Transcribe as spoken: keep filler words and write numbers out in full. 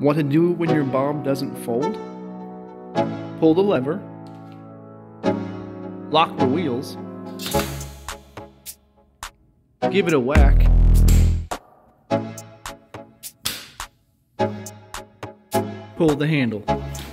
What to do when your bob doesn't fold? Pull the lever, lock the wheels, give it a whack, pull the handle.